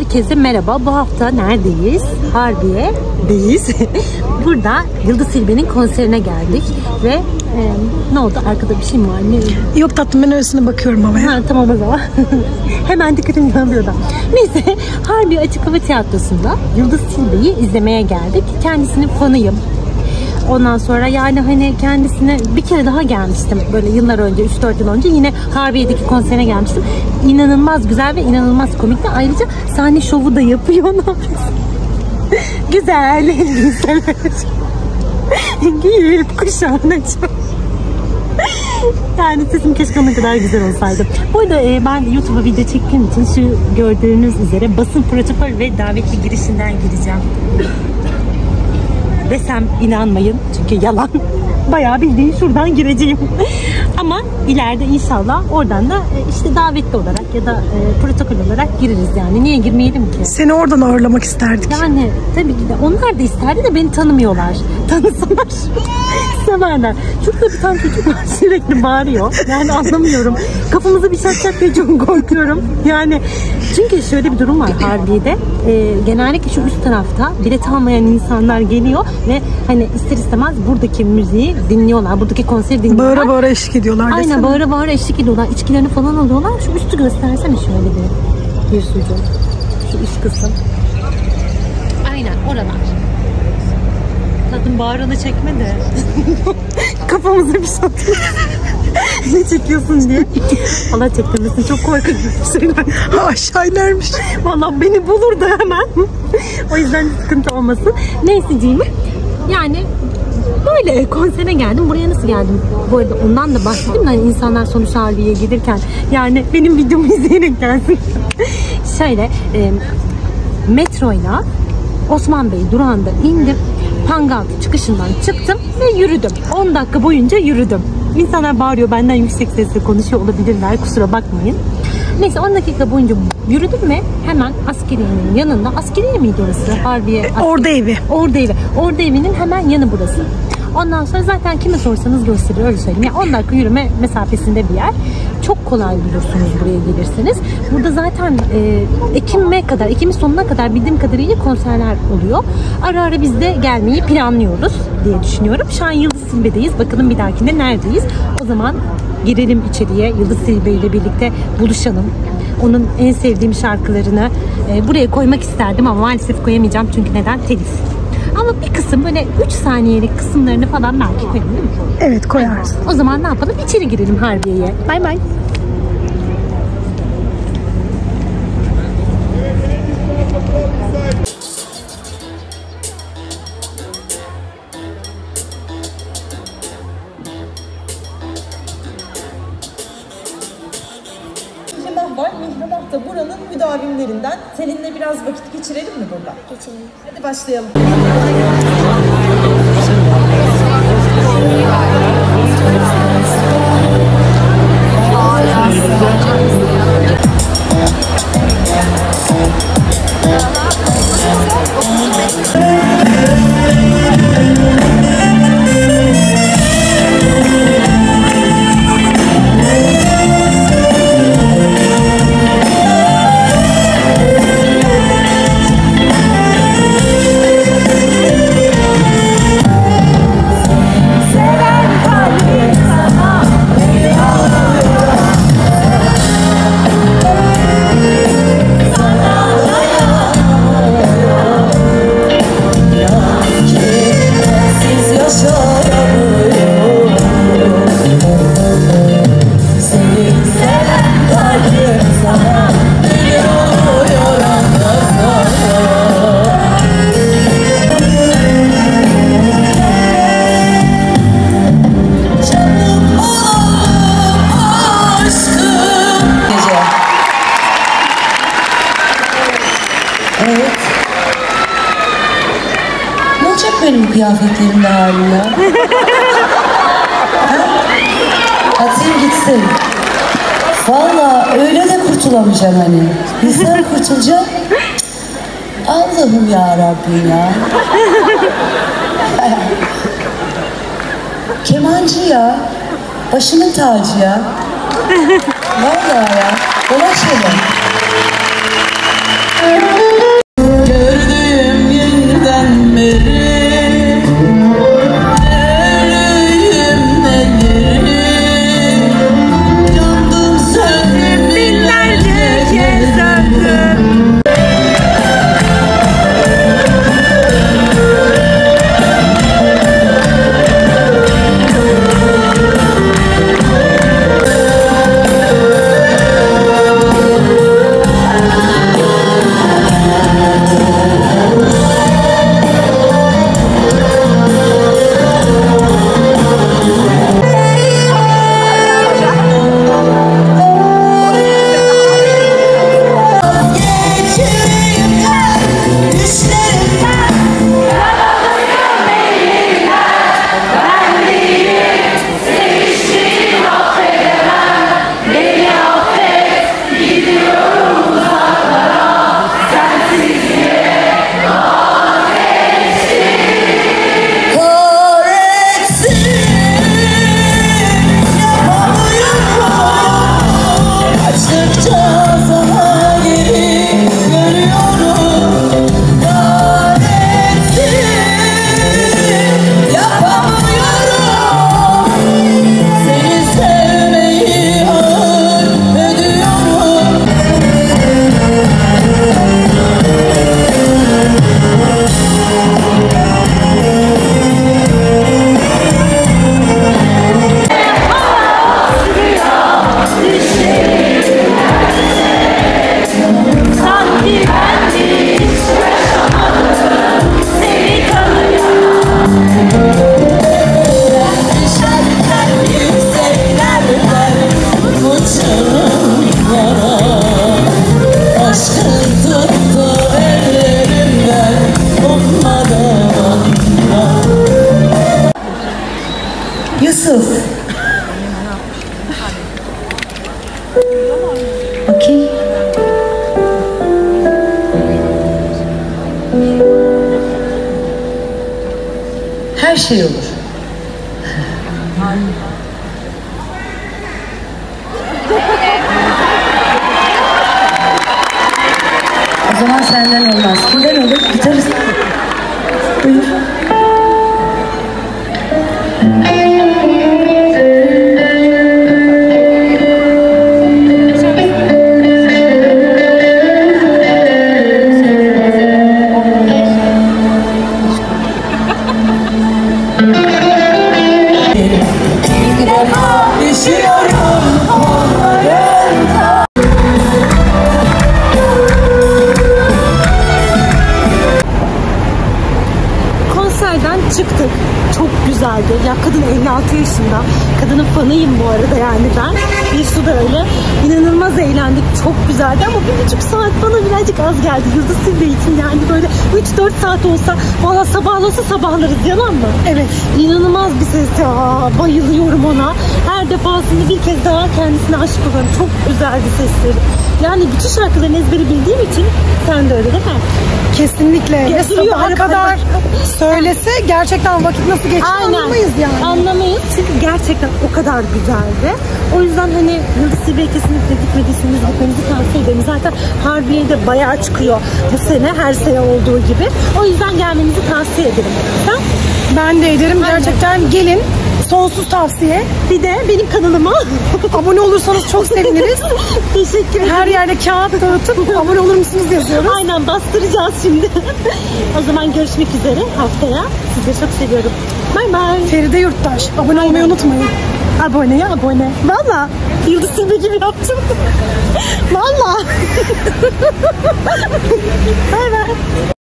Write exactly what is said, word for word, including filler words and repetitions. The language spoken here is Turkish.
Herkese merhaba. Bu hafta neredeyiz? Harbiye'deyiz. Burada Yıldız Tilbe'nin konserine geldik ve e, ne oldu? Arkada bir şey mi var? Ne? Yok tatlım, ben öylesine bakıyorum havaya. Ha, tamam o zaman. Hemen dikkatim dağılıyor da. Neyse, Harbiye Açık Hava Tiyatrosu'nda Yıldız Tilbe'yi izlemeye geldik. Kendisinin fanıyım. Ondan sonra yani hani kendisine bir kere daha gelmiştim. Böyle yıllar önce, üç dört yıl önce yine Harbiye'deki konserine gelmiştim. İnanılmaz güzel ve inanılmaz komikti. Ayrıca sahne şovu da yapıyor. Ne yapıyorsun? Güzel. Güzel. Giyip kuşanacağım. Yani sesim keşke ne kadar güzel olsaydı. Bu arada e, ben YouTube'a video çektiğim için şu gördüğünüz üzere basın protokol ve davetli girişinden gireceğim. Desem inanmayın çünkü yalan. Bayağı bildiğin şuradan gireceğim. Ama ileride inşallah oradan da işte davetli olarak ya da e, protokol olarak gireriz yani. Niye girmeyelim ki? Seni oradan ağırlamak isterdik. Yani tabii ki de onlar da isterdi de beni tanımıyorlar. Tanısalar severler. Şurada bir tane çocuk var sürekli bağırıyor. Yani anlamıyorum. Kafamıza bir şak diye çok korkuyorum. Yani çünkü şöyle bir durum var Harbiye'de. E, genellikle şu üst tarafta bilet almayan insanlar geliyor ve hani ister istemez buradaki müziği dinliyorlar. Buradaki konseri dinliyorlar. Bağıra bağıra eşlik ediyorlar. Aynen desene. bağıra bağıra eşlik ediyorlar. İçkilerini falan alıyorlar. Şu üstü göstersene şöyle bir. Bir sucu. Şu üst kısım. Aynen oralar. Tadım bağıranı çekme de. Kafamıza bir şey atıyor. Ne çekiyorsun diye. Allah çektirmesin, çok korkunç bir şeyler. Aşağı inermiş. Vallahi beni bulur da hemen. O yüzden sıkıntı olmasın. Neyse diyeyim. Yani böyle konserine geldim. Buraya nasıl geldim? Bu arada ondan da bahsedeyim. Hani insanlar sonuç Harbiye'ye gelirken yani benim videomu izleyerek gelsin. Şöyle e, metroyla Osman Bey durağında indim. Pangaltı çıkışından çıktım ve yürüdüm. on dakika boyunca yürüdüm. İnsanlar bağırıyor, benden yüksek sesle konuşuyor olabilirler. Kusura bakmayın. Neyse on dakika boyunca yürüdüm ve hemen askeriyenin yanında, askeriye miydi orası? Harbiye. Askeriye. Orada evi. Orada evi. Orada evinin hemen yanı burası. Ondan sonra zaten kime sorsanız gösteriyor, öyle söyleyeyim. Yani on dakika yürüme mesafesinde bir yer. Çok kolay bulursunuz buraya gelirseniz. Burada zaten e, Ekim'e kadar, Ekim'in sonuna kadar bildiğim kadarıyla konserler oluyor. Ara ara biz de gelmeyi planlıyoruz diye düşünüyorum. Şu an Yıldız Tilbe'deyiz. Bakalım bir dahakinde neredeyiz? O zaman girelim içeriye. Yıldız Tilbe ile birlikte buluşalım. Onun en sevdiğim şarkılarını e, buraya koymak isterdim ama maalesef koyamayacağım. Çünkü neden? Telif. Ama bir kısım böyle üç saniyelik kısımlarını falan belki koyalım değil mi? Evet, koyarsın. O zaman ne yapalım? İçeri girelim Harbiye'ye. Bay bay. Mihrimah var. Mihrimah da buranın müdavimlerinden. Seninle biraz vakit geçirelim mi burada? Geçelim. Hadi başlayalım. Benim kıyafetlerimde halim ya. Atayım gitsin. Vallahi öyle de kurtulamayacağım hani. Nasıl kurtulacağım? Allah'ım ya Rabbim ya. Kemancı ya. Başımın tacı ya. Vallahi ya. Dolaş hele. şey olur. O zaman senden olmaz. Kimden olur? Gitarist. Buyur. Konserden çıktık. Çok güzeldi. Ya kadın elli altı yaşında. Kadının fanıyım bu arada yani ben. Bir su da öyle. İnanılmaz eğlendik. Çok güzeldi ama bir buçuk saat bana birazcık az geldi. Yıldız Silve için yani böyle üç dört saat olsa valla sabahlasa sabahlarız, yalan mı? Evet. İnanılmaz bir ses ya. Bayılıyorum ona. Her defasında bir kez daha kendisine aşık oluyorum. Çok güzeldi sesleri. Yani bütün şarkılarını ezberi bildiğim için sen de öyle değil mi? Kesinlikle. Ve Getiriyor sabaha arabada. kadar söylese gerçekten vakit nasıl geçiyor anlamayız yani. Anlamayız çünkü gerçekten o kadar güzeldi. O yüzden hani Yıldız Silve'ye kesinlikle gitmediyseniz gitmenizi tavsiye ederim. Zaten Harbiye'de bayağı çıkıyor bu sene, her sene olduğu gibi. O yüzden gelmenizi tavsiye ederim. Sen? Ben de ederim. Gerçekten gelin. Sonsuz tavsiye. Bir de benim kanalıma Abone olursanız çok seviniriz. teşekkür ederim. Her yerde kağıt dağıtıp abone olur musunuz yazıyoruz. Aynen, bastıracağız şimdi. O zaman görüşmek üzere haftaya. Sizi çok seviyorum. Bay bay. Feride Yurttaş. Abone olmayı unutmayın. Aboneye abone. Valla. Yıldız Silve gibi yaptım. Valla. Bay bay.